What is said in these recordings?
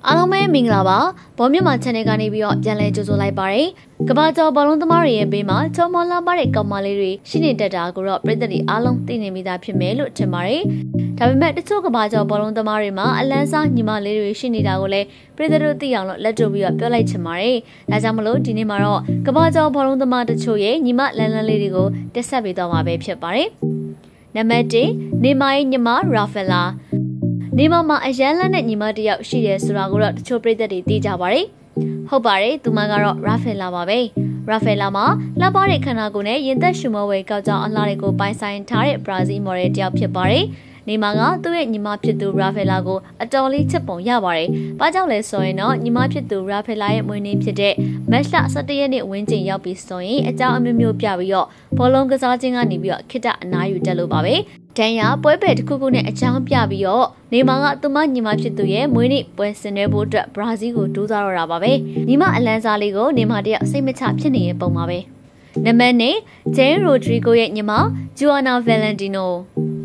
အားလုံးပဲမင်္ဂလာပါဘောမြန်မာ channel ကနေပြီးတော့ပြန်လည်ကြိုဆိုလိုက်ပါတယ်ကဘာကျော်ဘောလုံးသမားတွေရဲ့ဘေးမှာချောမောလာပါတဲ့ကောင်မလေးတွေရှိနေတတ်တာကိုတော့ပြည်သက်တွေအားလုံးသိနေမိသားဖြစ်မယ်လို့ထင်ပါတယ်ဒါပေမဲ့တချို့ကဘာကျော်ဘောလုံးသမားတွေမှာအလန်းစားညီမလေးတွေရှိနေတာကိုလည်းပြည်သက်တို့သိအောင်လို့လက်တို့ပြီးတော့ပြောလိုက်ချင်ပါတယ်ဒါကြောင့်မလို့ဒီနေ့မှာတော့ကဘာကျော်ဘောလုံးသမားတချို့ရဲ့ညီမလန်းလန်းလေးတွေကိုတက်ဆက်ပေးတော့မှာပဲဖြစ်ပါတယ်နံပါတ်1နေမိုင်းညီမရာဖယ်လာနေမမှာအရန်လက်နဲ့ညီမတယောက်ရှိတယ်ဆိုတာကိုတော့တချို့ပြည်သက်တွေသိကြပါတယ်ဟုတ်ပါတယ်သူမကတော့ရာဖယ်လာပါပဲရာဖယ်လာမှာလှပတဲ့ခန္ဓာကိုယ်နဲ့ရင်သက်ရှုမဝဲကောက်ကြောင်အလှတွေကိုပိုင်ဆိုင်ထားတဲ့ဘရာဇီးမော်ဒယ်တယောက်ဖြစ်ပါတယ်နေမကသူ့ရဲ့ညီမဖြစ်သူရာဖယ်လာကိုအတော်လေးချစ်ပုံရပါတယ်။ဘာကြောင့်လဲဆိုရင်တော့ညီမဖြစ်သူရာဖယ်လာရဲ့မွေးနေ့ဖြစ်တဲ့မတ်လ17ရက်နေ့ဝန်းကျင်ရောက်ပြီဆိုရင်အကြောင်းအမျိုးမျိုးပြပြီးတော့ဘောလုံးကစားခြင်းကနေပြီးတော့ခိတအနားယူတက်လို့ပါပဲ။တန်ရပွဲပယ်တစ်ခုခုနဲ့အကြောင်းပြပြီးတော့နေမကသူမညီမဖြစ်သူရဲ့မွေးနေ့ပွဲဆင်နွှဲဖို့အတွက်ဘရာဇီးကိုတိုးသွားတော့တာပါပဲ။ညီမအလန်းစားလေးကိုနေမတယောက်စိတ်မချဖြစ်နေတဲ့ပုံပါပဲ။နံပါတ်2ဂျိန်းရိုဒရီဂိုရဲ့ညီမဂျူအာနာဗယ်လန်တီနို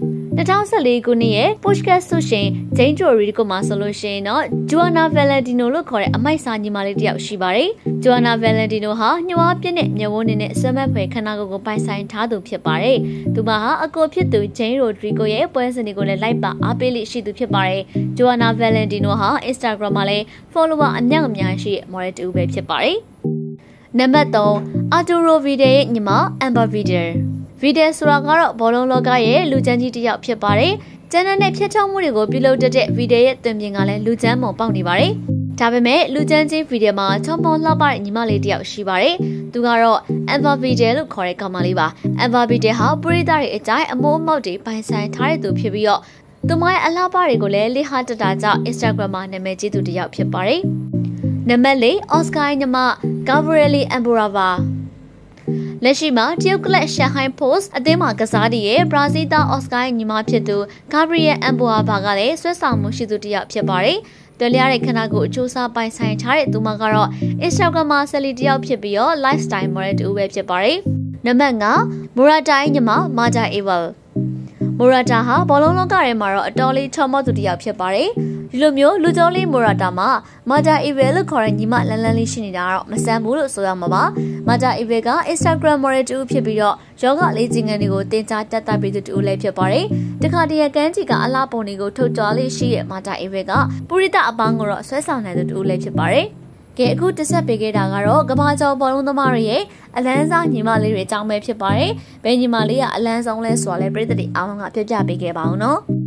2014ခုနှစ်ရဲ့ podcast ဆိုရှင်ဂျိန်းဂျိုရီကိုမှဆိုလို့ရှိရင်တော့ဂျူအာနာဗယ်လန်တီနိုလို့ခေါ်တဲ့အမိုက်စာညီမလေးတစ်ယောက်ရှိပါတယ်။ဂျူအာနာဗယ်လန်တီနိုဟာညှိုးအားပြည့်တဲ့မျက်ဝန်းနဲ့ဆွဲမက်ဖွယ်ခန္ဓာကိုယ်ကိုပိုင်ဆိုင်ထားသူဖြစ်ပါတယ်။သူမဟာအကိုဖြစ်သူဂျိန်းရိုဒရီကိုရဲ့ပွဲစဉ်တွေကိုလည်းလိုက်ပါအားပေးလိရှိသူဖြစ်ပါတယ်။ဂျူအာနာဗယ်လန်တီနိုဟာ Instagram မှာလည်း follower အများရှိတဲ့ model တူပဲဖြစ်ပါတယ်။နံပါတ်3အာတူရိုဗီဒရဲ့ညီမအမ်ဘာဗီဒါဗီဒီယိုဆိုတာကတော့ဘောလုံးလောကရဲ့လူချမ်းကြီးတစ်ယောက်ဖြစ်ပါတယ်။ကျန်တဲ့ဖြတ်ချောင်းမှုတွေကိုပြုလုပ်တတ်တဲ့ဗီဒီယိုရဲ့သွင်ပြင်ကလည်းလူချမ်းမုံပေါက်နေပါတယ်။ဒါပေမဲ့လူချမ်းကြီးဗီဒီယိုမှာချောင်းပေါလှပတဲ့ညီမလေးတစ်ယောက်ရှိပါတယ်။သူကတော့အမ်ဘာဗီဒီယိုလို့ခေါ်တဲ့ကောင်မလေးပါ။အမ်ဘာဗီဒီယိုဟာပရိသတ်တွေအကြိုက်အမိုးအမောက်တွေပိုင်ဆိုင်ထားတဲ့သူဖြစ်ပြီးတော့သူမရဲ့အလှပတွေကိုလည်းလိဟာတတာကြောင့် Instagram မှာနာမည်ကြီးသူတစ်ယောက်ဖြစ်ပါတယ်။နံပါတ်4အော်စကာညီမဂါဘရီယယ်လီအမ်ဘူရာဗာလက်ရှိမှာတရုတ်ကလပ်ရှန်ဟိုင်းပို့စ်အသင်းမှာကစားတဲ့ဘရာဇီးသားအော်စကာညီမဖြစ်သူဂါဘရီယယ်အမ်ဘူအာဘာကလည်းဆွဲဆောင်မှုရှိသူတစ်ယောက်ဖြစ်ပါတယ်။တွဲလျားတဲ့ခန္ဓာကိုယ်အချိုးစားပိုင်ဆိုင်ထားတဲ့သူမကတော့ Instagram မှာဆယ်လီတစ်ယောက်ဖြစ်ပြီးတော့ lifestyle model တူပဲဖြစ်ပါတယ်။နံပါတ်5မူရာတာညီမမာဂျာအေဗယ်မူရာတာဟာဘောလုံးလောကထဲမှာတော့အတော်လေးချော်မော့သူတစ်ယောက်ဖြစ်ပါတယ်။ဒီလိုမျိုးလူကြောလေးမူရာတာမှာမာဂျာအေဗယ်လို့ခေါ်တဲ့ညီမလန်းလန်းလေးရှိနေတာတော့မဆန်းဘူးလို့ဆိုရမှာပါမာဂျာအေဗယ်က Instagram model တူဖြစ်ပြီးတော့ယောဂလေးကျင်ငန်းတွေကိုတင်ကြားတက်တက်ပြီးသူတူလည်းဖြစ်ပါတယ်တခါတရကန်းကြီးကအလားပုံတွေကိုထုတ်ကြလေးရှိတဲ့မာဂျာအေဗယ်ကပုရိသအပေါင်းကိုတော့ဆွဲဆောင်နိုင်သူတူလည်းဖြစ်ပါတယ်ကဲအခုတက်ဆက်ပေးခဲ့တာကတော့ကဘာကျော်ဘောလုံးသမားတွေရဲ့အလန်းစားညီမလေးတွေအကြောင်းပဲဖြစ်ပါတယ်ဘယ်ညီမလေးကအလန်းဆုံးလဲဆိုတာလဲပြည်သက်တွေအားလုံးကပြပြပေးခဲ့ပါအောင်နော်